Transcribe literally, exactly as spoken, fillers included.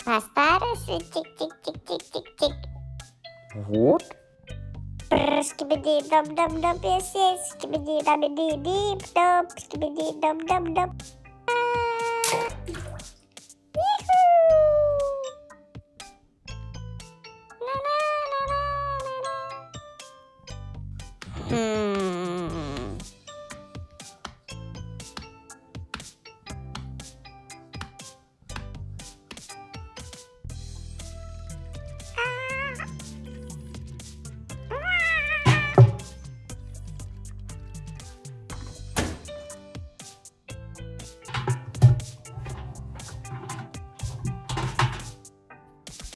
faster. Tick, tick, tick, tick, tick, tick. What? Brr, skibidi dum dum dum, yes yes. Skibidi dum dee deep dum. Skibidi dum dum dum.